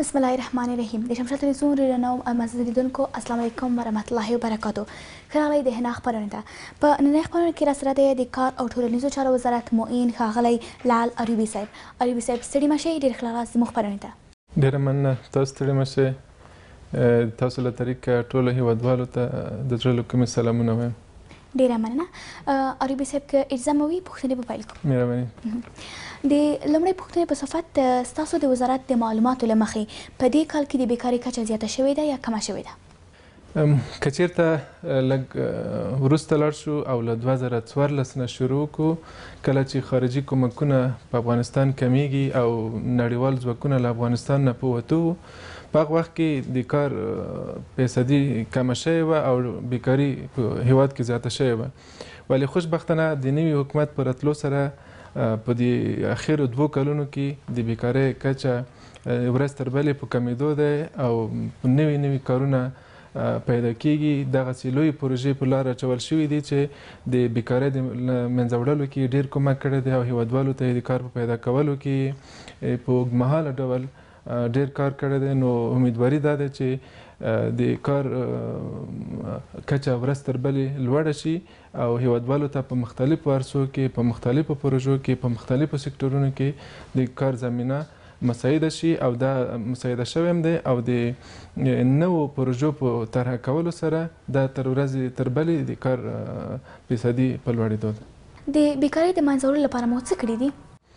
بسم الله الرحمن الرحیم د شمشاد تلویزیون رڼاو معزز لیدونکو السلام علیکم ورحمت الله وبرکاتو. ښه راغلی د هنا خپرونې ته. په نننۍ خپرونه کې راسره دی د کار او ټولنیزو چارو وزارت معین ښاغلی لال ایوبي صاحب. ایوبي صاحب ستړي مه شئ، ډېر ښه راغلاست زموږ خپرونې ته. ډېره مننه، تاسو ستړي مه شئ. تاسو له طریقه ټولو هیوادوالو ته د زړه له کومې سلامونه وایم. ډېره مننه. ایوبي صاحب که اجازه مو وي پوښتنې به پیل کړو. مهرباني. د لومړۍ پوښتنې په صفت ستاسو د وزارت د معلوماتو له مخې په دې کال کې د بیکارۍ کچه زیاته شوې ده یا کمه شوې ده؟ که چېرته لږ وروسته لاړ شو او له 2014 نه شروع کړو، کله چې خارجي کومکونه په افغانستان کمیږي او نړیوال ځواکونه له افغانستان نه په وتو وو، په هغه وخت کې د کار فیصدي کمه شوې وه او بیکاري په هیواد کې زیاته شوې وه. ولې خوشبختانه د نوي حکومت په راتلو سره په دې اخیرو 2 کلونو کې د بیکارۍ کچه ورځ تر بلې په کمیدو ده او نوي کارونه پیدا کیږي. دغسې لویې پروژې په لار اچول شوي دي چې د بیکارۍ د منځه وړلو کې ډېر کومک کړی دی او هیوادوالو ته یې د کار په پیدا کولو کې په اوږدمهاله ډول ډېر کار کړی دی. نو امیدواري دا ده چې د کار کچه ورځ تر بلې لوړه شي او هیوادوالو ته په مختلفو عرصو کې، په مختلفو پروژو کې، په مختلفو سکتورونو کې د کار زمینه مساعده شي او دا مساعده شوی هم دی او د نوو پروژو په طرحه کولو سره دا تر ورځې تر بلې د کار فیصدي په لوړېدو ده. د بیکارۍ د منځه وړلو لپاره مو څه کړي دي؟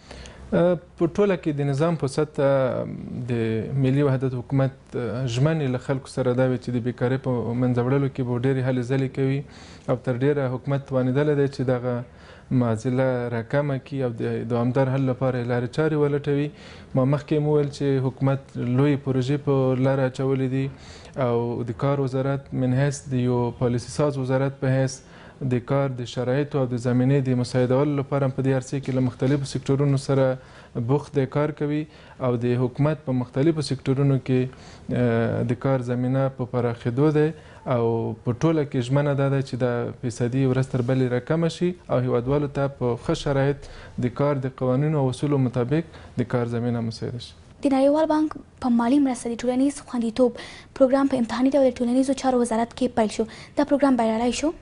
په ټوله کې د نظام په سطحه د ملي وحدت حکومت ژمنې له خلکو سره دا وي چې د بیکارۍ په منځه وړلو کې به ډېرې هلې ځلې کوي او تر ډېره حکومت توانېدلی دی چې دغه معضله راکمه کړي او د دوامدار حل لپاره یې لارې چارې ولټوي. ما مخکې هم وویل چې حکومت لویې پروژې په لاره اچولې دي او د کار وزارت من حیث د یو پالیسي ساز وزارت په حیث د کار د شرایطو او د زمینې د مساعدولو لپاره په دې عرصې کې له مختلفو سکتورونو سره بوخت دی کار کوي او د حکومت په مختلفو سکتورونو کې د کار زمینه په پراخېدو دی او په ټوله کې ژمنه دا ده چې دا فیصدي ورځ تر بلې راکمه شي او هیوادوالو ته په ښه شرایط د کار د قوانینو او اصولو مطابق د کار زمینه مساعده شي. د نړیوال بانک په مالي مرسته د ټولنیز خوندیتوب پروګرام په امتحاني ډول د ټولنیزو چارو وزارت کې پیل شو. دا پروګرام بریالی شو؟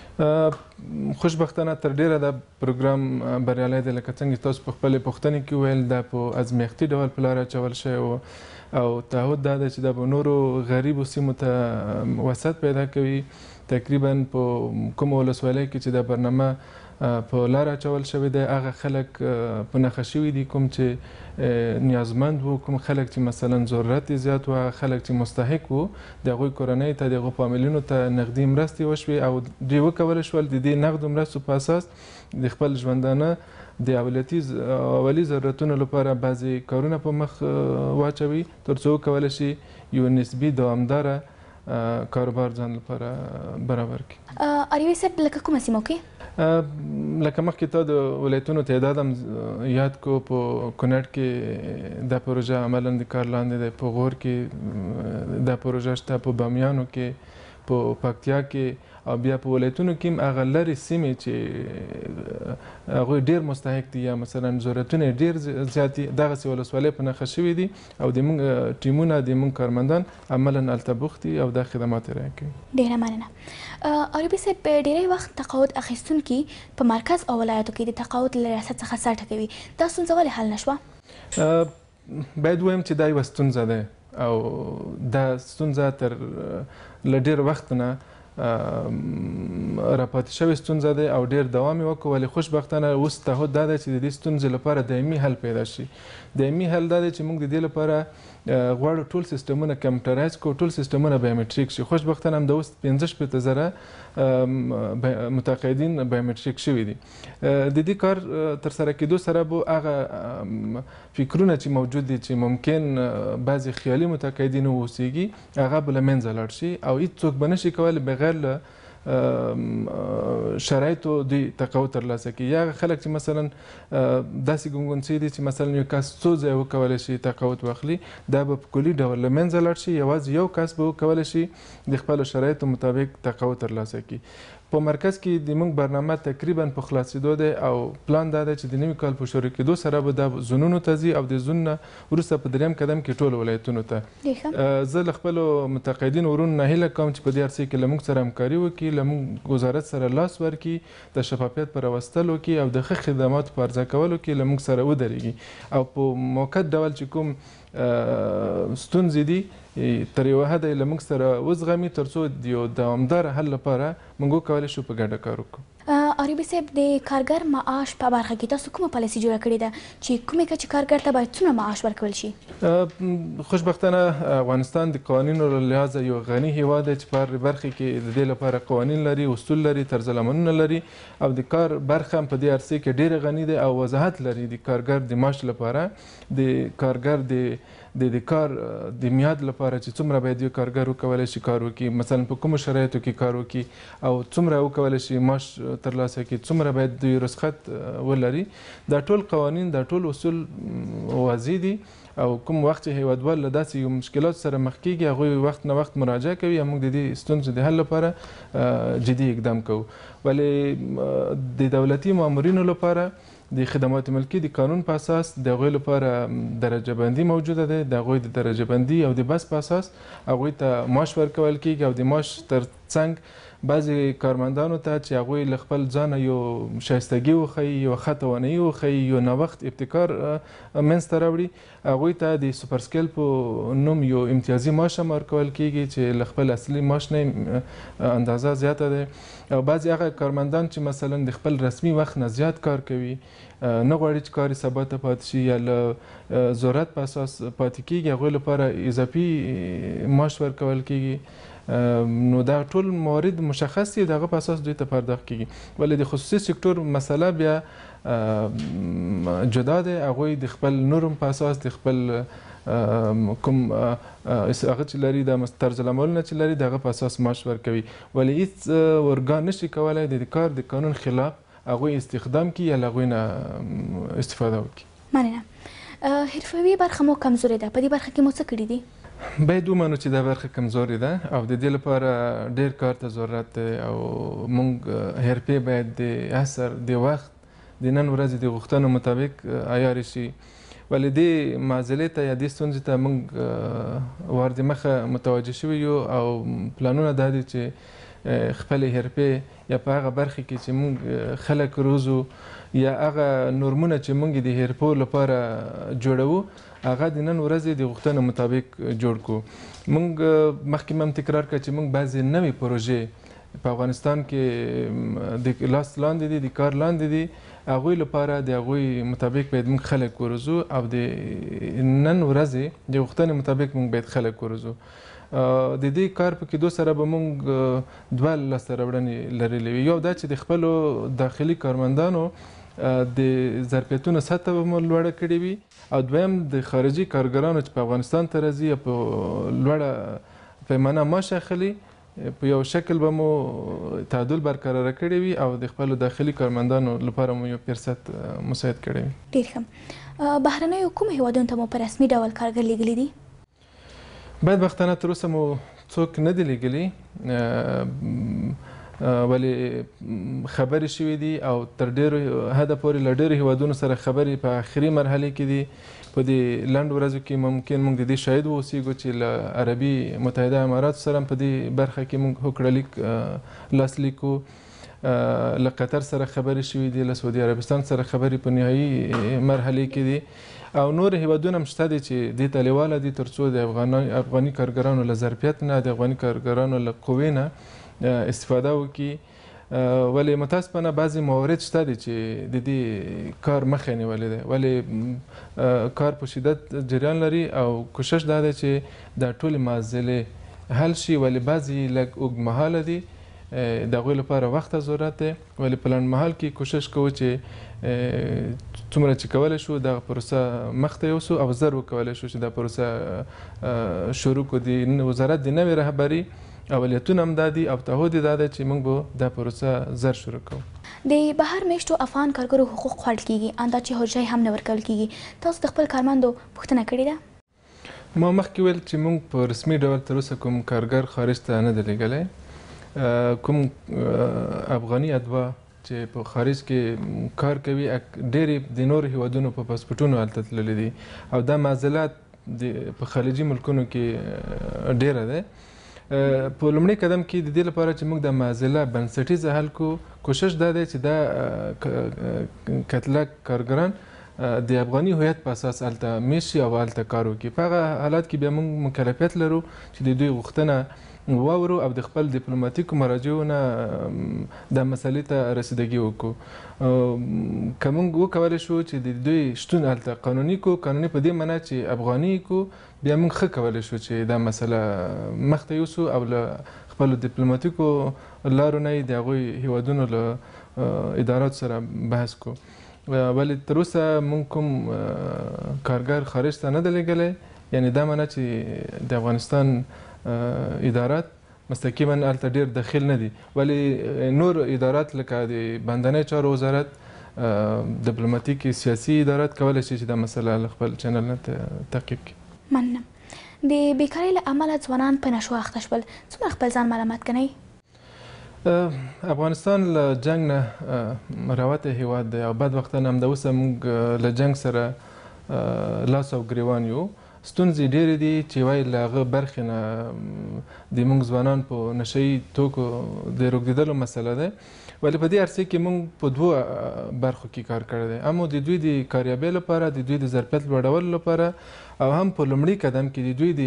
خوشبختانه تر ډیره دا پروګرام بریالی دی. لکه څنګه تاسو په خپلې پوښتنې کې ویل دا په ازمیښتي ډول په لاره اچول شوی و او تعهد دا دی چې دا به نورو غریبو سیمو ته وسعت پیدا کوي. تقریبا په کومه ولسوالۍ کې چې دا برنامه په لاره اچول شوی دی هغه خلک په نښه شوي دي کوم چې نیازمند وو، کوم خلک چې مثلا ضرورت یې زیات و، هغه خلک چې مستحق وو د هغوی کورنۍ ته، د هغو فامیلونو ته نغدي مرستې وشوې او دوی وکولی شول د دې نغدو مرستو په اساس د خپل ژوندانه د اولي ضرورتونو لپاره بعضې کارونه په مخ واچوي تر څو وکولی شي یو نسبي دوامداره کاروبار ځان لپاره برابر کړي. ایوبي صاحب لکه کومه سیمو کې؟ لکه مخکې تا د ولایتونو تعداد هم یاد کو. په کونړ کې دا پروژه عملا د کار لاندې دی، په غور کې دا پروژه شته، په بامیانو کې، په پکتیا کې او بیا په ولایتونو کې هم هغه لرې سیمې چې هغوی ډېر مستحق دي یا مثلا ضرورتونه یې ډېر زیات دي دغسې ولسوالۍ په نښه شوي دي او د موږ ټیمونه د موږ کارمندان عملا هلته بوخت دي او دا خدمات یې ارائه کوي. ډېره مننه. ایوبي صاحب ډېری وخت تقاعد اخیستونکي په مرکز او ولایتو کې د تقاعد له ریاست څخه څټه کوي. دا ستونزه ولې حل نه شوه؟ باید ووایم چې دا یوه ستونزه ده او دا ستونزه تر له ډېر وخت نه راپاتې شوې ستونزه ده او ډېر دوام یې وکړو. ولې خوشبختانه اوس تعهد دا دی چې د دې ستونزې لپاره دایمي حل پیدا شي. دایمي حل دا دی چې موږ د دې لپاره غواړو ټول سیستمونه کمپیوټرایز کړو، ټول سیستمونه بایومټریک شي. خوشبختانه همدا اوس 15,000 متقاعدین بایومټریک شوي دي. د دې کار ترسره کېدو سره به هغه فکرونه چې موجود دي چې ممکن بعضې خیالي متقاعدین واوسیږي هغه به له منځه لاړ شي او هېڅوک به نشي کولی بغیر له شرایطو دوی تقاعد ترلاسه کړي، یا خلک چې مثلا داسې ګونګونڅي دي چې مثلا یو کس څو ځایه وکولی شي تقاعد واخلي، دا به په کلي ډول له منځه لاړ شي، یوازې یو کس به وکولی شي د خپلو شرایطو مطابق تقاعد ترلاسه کړي. په مرکز کې د موږ برنامه تقریبا په خلاصېدو دی او پلان دا دی چې د نوي کال په شروع کېدو سره به دا زونونو ته ځي او د زون نه وروسته په درېیم قدم کې ټولو ولایتونو ته. زه له خپلو متقاعدینو ورونو نه هیله کوم چې په دې عرصې کې له موږ سره همکاري وکړي، له موږ وزارت سره لاس ورکړي، د شفافیت په راوستلو کې او د ښه خدماتو په عرضه کولو کې له موږ سره ودرېږي او په موقت ډول چې کوم ستونزې دي تر یوه حده یې له موږ سره وزغمي تر څو د یو دوامداره حل لپاره موږ وکولی شو په ګډه کار وکړو. عربي صاحب، د کارګر معاش په برخه کې تاسو کومه پالیسي جوړه کړې ده چې کومې کچې کارګر ته باید څومره معاش ورکول شي؟ خوشبختانه افغانستان د قوانینو له لحاظه یو غني هیواد دی چې په هر برخې کې د دې لپاره قوانین لري، اصول لري، طرزالعملونه لري او د کار برخه هم په دې عرصې کې ډېره غني دی او وضاحت لري د کارګر د معاش لپاره، د کارګر د کار د میاد لپاره چې څومره باید یو کارګر وکولی شي کار وکړي، مثلا په کومو شرایطو کې کار وکړي او څومره وکولی شي معاش ترلاسه کړي، څومره باید دوی رخصت ولري. دا ټول قوانین، دا ټول اصول واضح دي او کوم وخت چې هیوادوال له داسې یو مشکلات سره مخ کېږي هغوی وخت نه وخت مراجعه کوي او موږ د دې ستونزو د حل لپاره جدي اقدام کوو. ولې د دولتي مامورینو لپاره د خدمات ملکي د قانون په اساس د هغوی لپاره درجه بندي موجوده ده، د هغوی د درجه بندي او د بس په اساس هغوی ته معاش ورکول کېږي او د معاش تر څنګ بعضې کارمندانو ته چې هغوی له خپل ځانه یو شایستګي وښیي، یو ښه توانایي وښیي، یو نوښت ابتکار منځته راوړي، هغوی ته د سوپر سکیل په نوم یو امتیازي معاش هم ورکول کېږي چې له خپل اصلي معاش نه اندازه زیاته ده. او بعضې هغه کارمندان چې مثلا د خپل رسمي وخت نه زیات کار کوي، نه غواړي چې کار یې سبا ته پاتې شي یا له ضرورت په اساس پاتې کېږي، هغوی لپاره اضافي معاش ورکول کېږي. نو دا ټول موارد مشخص دي، د هغه په اساس دوی ته پرداخت کېږي. ولې د خصوصي سکتور مسله بیا جدا ده، هغوی د خپل نورم په اساس د خپل کوم هغه چې لري د طرزالعملونه چې لري د هغه په اساس معاش ورکوي. ولې هېڅ ارګان نشي کولی د کار د قانون خلاف هغوی استخدام کړي یا له هغوی نه استفاده وکړي. مننه. حرفوي برخه مو کمزورې ده، په دې برخه کې مو څه کړي دي؟ باید ومنو چې دا برخه کمزورې ده او د دې لپاره ډېر کار ته ضرورت دی او موږ حرفې باید د عصر د وخت د نن ورځې د غوښتنو مطابق عیارې شي. ولې دې معضلې ته یا دې ستونزې ته موږ ور د مخه متوجه شوي یو او پلانونه دا دي چې خپلې حرفې یا په هغه برخې کې چې موږ خلک روزو یا هغه نورمونه چې موږ د حرفو لپاره جوړوو هغه د نن ورځې د غوښتنو مطابق جوړ کړو. موږ مخکې هم تکرار کړه چې موږ بعضې نوې پروژې په افغانستان کې د لاس لاندې دي، د کار لاندې دي، هغوی لپاره د هغوی مطابق باید موږ خلک وروزو او د نن ورځې د غوښتنې مطابق موږ باید خلک وروزو. د دې کار په کېدو سره به موږ دوه لاسته راوړنې لرلې وي. یو دا چې د خپلو داخلي کارمندانو د ظرفیتونو سطح به مو لوړه کړې وي او دویم د خارجي کارګرانو چې په افغانستان ته راځي په لوړه پیمانه معاش اخلي په یو شکل به مو تعادل برقراره کړی وي او د خپلو داخلي کارمندانو لپاره مو یو فرصت مساعد کړی وي. ډېر ښه. بهرنیو کومو هیوادونو ته مو په رسمي ډول کارګر لیږلي دي؟ بدبختانه تر اوسه مو څوک نه دي لیږلي، ولې خبرې شوي دي او تر ډېرو حده پورې له ډېرو هیوادونو سره خبرې په آخري مرحلې کې دي. په دې لنډ ورځو کې ممکن موږ د دې شاهد واوسېږو چې له عربي متحده اماراتو سره په دې برخه کې موږ هوکړه لاسلیک کړو، له قطر سره خبرې شوي دي، له سعودي عربستان سره خبرې په نهایي مرحلې کې دي او نور هیوادونه هم شته دي چې دې ته لیواله دي تر څو د افغاني کارګرانو له ظرفیت نه، د افغاني کارګرانو له قوې نه استفاده وکړي. ولې متاسفانه بعضې موارد شته دي چې د دې کار مخه نیولې ده، ولې کار په شدت جریان لري او کوشش دا ده چې دا ټولې معضلې حل شي. ولې بعضې لږ اوږدمهاله دي، د هغوی لپاره وخت ضرورت دی، ولې په لنډمهال کې کوشش کوو چې څومره چې کولی شو دغه پروسه مخته یوسو او زر وکولی شو چې دا پروسه شروع کړو. د وزارت د نوې رهبري اولیتونه هم دا دي او تعهد یې دا دی چې موږ به دا پروسه زر شروع کوو. د بهر میشتو افغان کارګرو حقوق خوړل کیږي، اندا چې حجرې هم نه ورکول کیږي. تاسو د خپل کارمندو پوښتنه کړې ده؟ ما مخکې ویل چې موږ په رسمي ډول تر اوسه کوم کارګر خارج ته نه دی لېږلی. کوم افغاني ادوا چې په خارج کې کار کوي ډېرې د نورو هیوادونو په پاسپورټونو هلته تللي دي او دا معضلات په خلیجي ملکونو کې ډېره ده. په لومړي قدم کې د دې لپاره چې موږ د معضله بنسټیزه حل کړو، کوشش دا دی چې دا کتله کارګران د افغاني هویت په اساس هلته میشي او هلته کار وکړي. په هغه حالات کې بیا موږ مکلفیت لرو چې د دوی غوښتنه واورو او د خپل ډیپلوماټیکو مراجعو نه د مسلې ته رسیدګي وکړو. که موږ وکولی شو چې د دوی شتون هلته قانوني کو، قانوني په دې معنا چې افغاني کو، بیا موږ ښه کولی شو چې دا مسله مخته یوسو او له خپلو ډیپلوماټیکو لارو نه یې د هغوی هیوادونو له اداراتو سره بحث کو. ولی تر اوسه موږ کوم کارګر خارج ته نه دی لېږلی، یعنی دا معنا چې د افغانستان ادارات مستقیما هلته ډېر دخیل نه دي، ولی نور ادارات لکه د بندنۍ چارو وزارت، ډیپلوماټیک سیاسي ادارات کولی شي چې دا مسله له خپل چینل نه تعقیب کړي. مننه. د بیکارۍ له امله ځوانان په نشو اخته شول، څومره خپل ځان ملامت ګڼئ؟ افغانستان له جنګ نه راوتی هیواد دی او بدبختانه همداوسه موږ له جنګ سره لاس او ګریوان یو. ستونزې ډېرې دي چې وایي له هغه برخې نه د موږ ځوانان په نشهیي توکو د روږدېدلو مسله ده، ولې په دې عرصې کې موږ په دوو برخو کې کار کړی دی. هم د دوی د کاریابۍ لپاره، د دوی د ظرفیت لوړولو لپاره او هم په لومړي قدم کې د دوی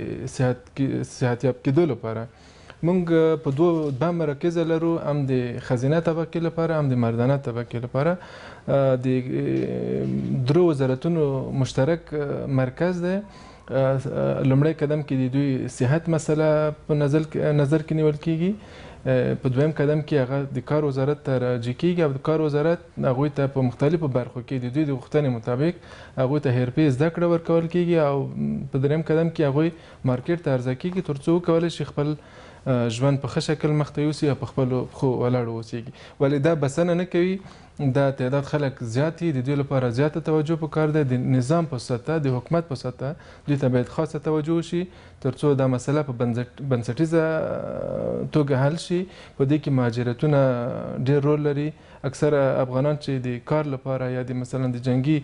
د صحتیاب کېدو لپاره. موږ په دوه مراکزه لرو، هم د ښځینه طبقې لپاره هم د مردانه طبقې لپاره. د درو وزارتونو مشترک مرکز دی. لومړی قدم کې د دوی صحت مسله په نظر کې نیول کیږي، په دویم قدم کې هغه د کار وزارت ته راجع کیږي او د کار وزارت هغوی ته په مختلفو برخو کې د دوی د غوښتنې مطابق هغوی ته حرفې زده کړه ورکول کیږي او په دریم قدم کې هغوی مارکیټ ته عرضه کیږي تر څو وکولی شي خپل ژوند په ښه شکل مخته یوسي او په خپلو پښو ولاړ واوسېږي. ولې دا بسنه نه کوي، دا تعداد خلک زیات دي، د دوی لپاره زیاته توجه پکار ده. د نظام په سطحه، د حکومت په سطحه دوی ته باید خاصه توجه وشي تر څو دا مسله په بنسټیزه توګه حل شي. په دې کې مهاجرتونه ډېر رول لري. اکثره افغانان چې د کار لپاره یا د مثلا د جنګي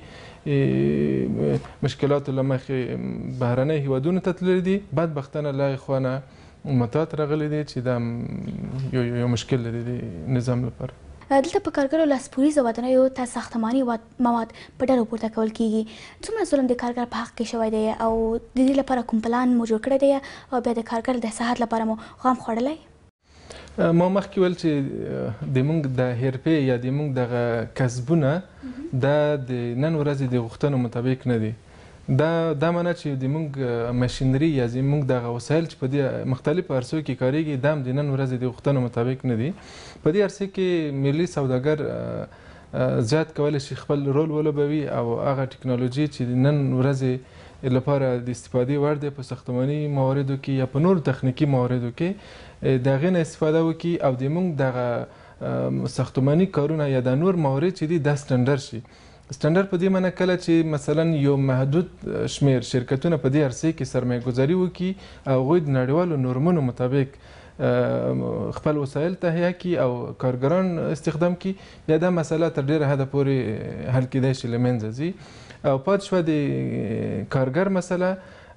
مشکلاتو له مخې بهرنۍ هیوادونو ته تللي دي، بدبختانه له هغې خوا نه متات راغلی دی چې دا یو مشکل لري د نظام لپاره. دلته په کارګرو لاسپوړیزو ودانیو ته ساختماني مواد په ډلو پورته کول کیږي. څومره ظلم د کارګر په حق کې شوی دی او د دې لپاره کوم پلان مو جوړ کړی دی او بیا د کارګر د صحت لپاره مو غم خوړلی؟ ما مخکې ویل چې د موږ د حرفې یا د موږ دغه کسبونه دا د نن ورځې د غوښتنو مطابق نه دي. دا معنا چې د موږ ماشینري یا زموږ دغه وسایل چې په دې مختلفو عرصو کې کاریږي دا هم د نن ورځې د غوښتنو مطابق نه دي. په دې عرصه کې ملي سوداګر زیات کولی شي خپل رول ولوبوي او هغه ټکنالوژي چې د نن ورځې لپاره د استفادې وړ دی په ساختماني مواردو کې یا په نورو تخنیکي مواردو کې د هغې نه استفاده وکړي او د موږ دغه ساختماني کارونه یا د نور موارد چې دي دا سټنډرډ شي. سټنډرډ په دې معنی کله چې مثلا یو محدود شمیر شرکتونه په دې عرصې کې سرمایه گذاري وکړي او هغوی د نړیوالو نورمونو مطابق خپل وسایل تهیه کړي او کارګران استخدام کړي، بیا دا مسله تر ډېره حده پورې حل کیدای شي له منځه ځي. او پاتې شوه د کارګر مسله.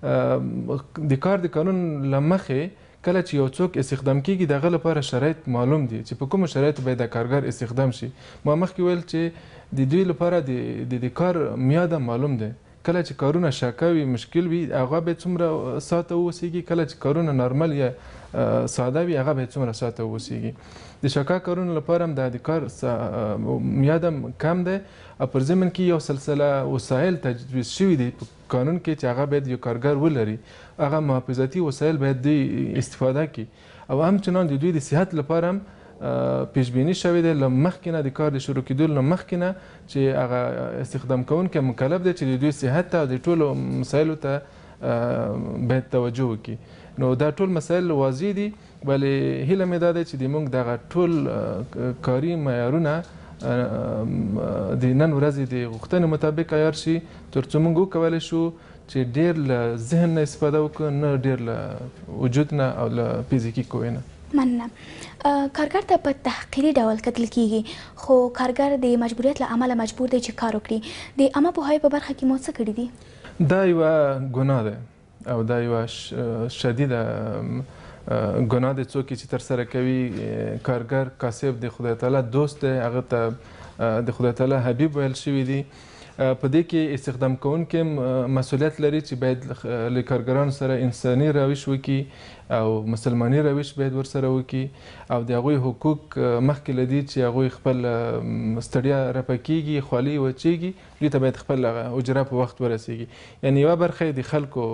د کار د قانون له مخې کله چې یو څوک استخدام کیږي دغه لپاره شرایط معلوم دي چې په کومو شرایطو باید د کارګر استخدام شي. ما مخکې ویل چې د دوی لپاره د کار میاده معلوم دی. کله چې کارونه شاکه وي، مشکل وي، هغه باید څومره ساعته واوسیږي. کله چې کارونه نارمل یا ساده وي، هغه باید څومره ساعته واوسیږي. د شاکه کارونو لپاره هم د کار میاده کم دی او پر ضمن کې یو سلسله وسایل تجویز شوي دي په قانون کې چې هغه باید یو کارګر ولري. هغه محافظتي وسایل باید دوی استفاده کړي او همچنان د دوی د صحت لپاره هم پیشبینی شوی دی له مخکې نه د کار د شروع کېدو له مخکې نه چې هغه استخدام کوونکی مکلف دی چې د دوی صحت ته او د ټولو مسایلو ته باید توجه وکړي. نو دا ټول مسایل واضح دي، ولې هیله مې دا ده چې د موږ دغه ټول کاري معیارونه د نن ورځې د غوښتنې مطابق عیار شي، تر څو موږ وکولی شو چې ډېر له ذهن نه استفاده وکړو، نه ډېر له وجود نه او له فزیکي قوې نه. مننه. کارګر ته په تحقیري ډول کتل کیږي، خو کارګر د مجبوریت له امله مجبور دی چې کار وکړي. د عامه پوهاوي په برخه کې مو څه کړي دي؟ دا یوه ګناه ده او دا یوه شدیده ګناه ده. څوک چې ترسره کوي کارګر کاسب د خدای تعالی دوست دی، هغه ته د خدای تعالی حبیب ویل شوي دي. په دې کې استخدام کوونکي مسؤلیت لري چې باید له کارګرانو سره انساني روش وکړي او مسلماني روش باید ورسره وکړي او د هغوی حقوق مخکې له دې چې هغوی خپل ستړیا رفع کیږي، خولۍ وچیږي، دوی ته باید خپل اجره په وخت ورسیږي. یعنې یوه برخه د خلکو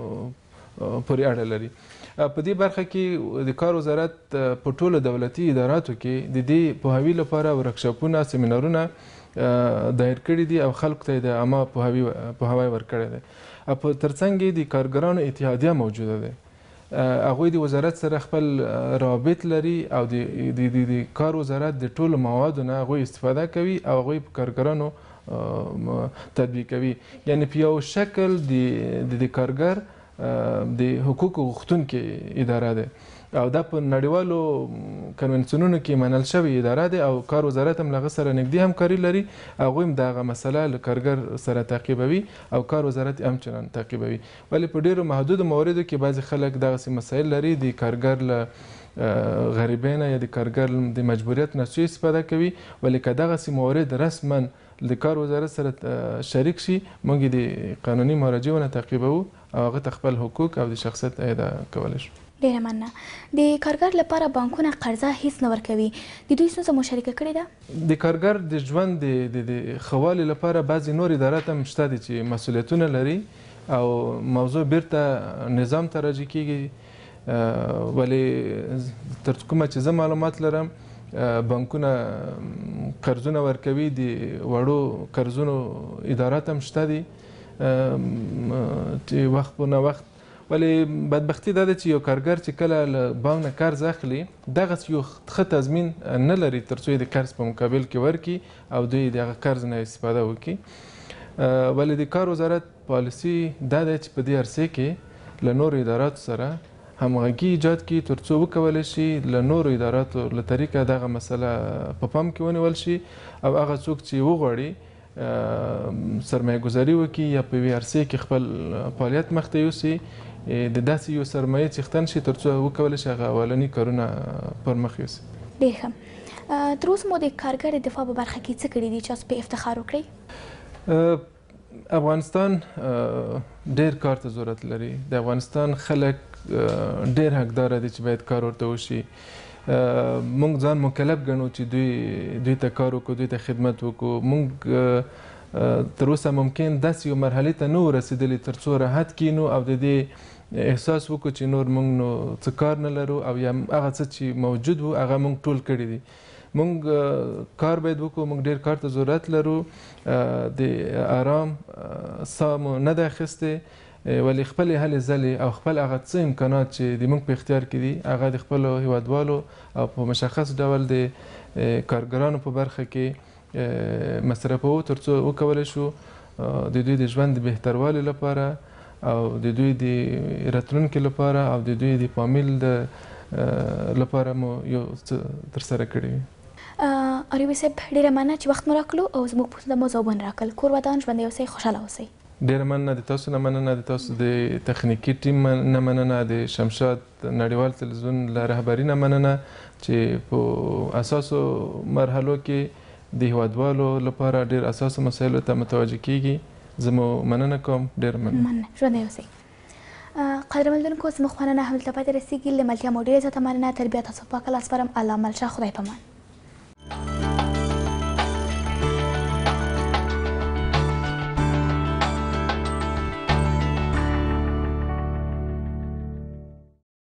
پورې اړه لري. په دې برخه کې د کار وزارت په ټولو دولتي اداراتو کې د دې پوهاوي لپاره ورکشاپونه، سیمینارونه دایر کړي دي او خلکو ته د عامه پوهاوی ورکړی دی. ترڅنګ یې د کارګرانو اتحادیه موجوده ده، هغوی د وزارت سره خپل روابط لري او د کار وزارت د ټولو موادو نه هغوی استفاده کوي او هغوی په کارګرانو تطبیقوي. یعنې په یو شکل د کارګر د حقوقو غوښتونکې اداره ده او دا په نړیوالو کنونسیونونو کې منل شوې اداره ده او کار وزارت هم له هغه سره نږدې همکاري لري. هغوی هم دغه مسله له کارګر سره تعقیبوي او کار وزارت هم چنان تعقیبوي. ولې په ډېرو محدودو مواردو کې بعضې خلک دغسې مسایل لري، د کارګر له غریبۍ نه یا د کارګر د مجبوریت نه سوء استفاده کوي. ولې که دغسې موارد رسما د کار وزارت سره شریک شي، موږ د قانوني مراجعو نه تعقیبوو او هغه ته خپل حقوق او د شخصیت اعاده کولی شو. ډېره مننه. د کارګر لپاره بانکونه قرضه هیڅ نه ورکوي، د دوی ستونزه مو شریکه کړې ده؟ د کارګر د ژوند د ښه والي لپاره بعضې نور ادارات هم شته دي چې مسؤلیتونه لري او موضوع بیرته نظام ته راجع کیږي. ولې تر کومه چې زه معلومات لرم بانکونه قرضونه ورکوي، د وړو قرضونو ادارات هم شته دي چې وخت په نه وخت. ولې بدبختي دا ده چې یو کارګر چې کله له بانک نه قرض اخلي، دغسې یو ښه تضمین نه لري تر څو یې د قرض په مقابل کې ورکړي او دوی د هغه قرض نه استفاده وکړي. ولې د کار وزارت پالیسي دا ده چې په دې عرصې کې له نورو اداراتو سره همغږي ایجاد کړي تر څو وکولی شي له نورو اداراتو له طریقه دغه مسله په پام کې ونیول شي او هغه څوک چې وغواړي سرمایه گذاري وکړي یا په یوې عرصې کې خپل فعالیت مخته یوسي، د داسې یو سرمایې څښتن شي تر څو وکولی شي هغه اولني کارونه پر مخ یوسي. ډېر ښه. تر اوسه مو د کارګر دفاع په برخه کې څه کړي دي چې تاسو پرې افتخار وکړئ؟ افغانستان ډېر کار ته ضرورت لري. د افغانستان خلک ډېر حقداره دي چې باید کار ورته وشي. موږ ځان مکلف ګڼو چې دوی ته کار وکړو، دوی ته خدمت وکړو. موږ تر اوسه ممکن داسې یو مرحلې ته نه ورسېدلي تر څو راحت کینو او د دې احساس وکړو چې نور موږ نو څه کار نه لرو او یا هغه څه چې موجود وو هغه موږ ټول کړي دي. موږ کار باید وکړو، موږ ډېر کار ته ضرورت لرو. د آرام ساه مو نه ده اخیستې، ولې خپلې هلې ځلې او خپل هغه څه امکانات چې د موږ په اختیار کې دي هغه د خپلو هیوادوالو او په مشخص ډول د کارګرانو په برخه کې مصرفوو تر څو وکولی شو د دوی د ژوند د بهتروالي لپاره او د دوی د راتلونکي لپاره او د دوی د فامیل لپاره مو یو څه ترسره کړي وي. عربي صاحب ډېره مننه چې وخت مو راکړو او زموږ پوښتنو ته مو ځوابونه راکړل. کور ودان، ژوندی اوسئ، خوشحاله اوسئ. ډېره مننه د تاسو نه، مننه د تاسو د تخنیکي ټیم نه، مننه د شمشاد نړیوال تلویزیون له رهبري نه، مننه چې په اساسو مرحلو کې د هیوادوالو لپاره ډېر اساسو مسایلو ته متوجه کیږي. زه مو مننه کوم، ډېره مننه. ژوندی اوسئ. قدرمنونکو زموږ مننه همدلته پای ته رسیږي. له ملتیا مو ډېره زیاته مننه. تر بیا تاسو پاک الله سپارم. الله مل شه. خدای پامان.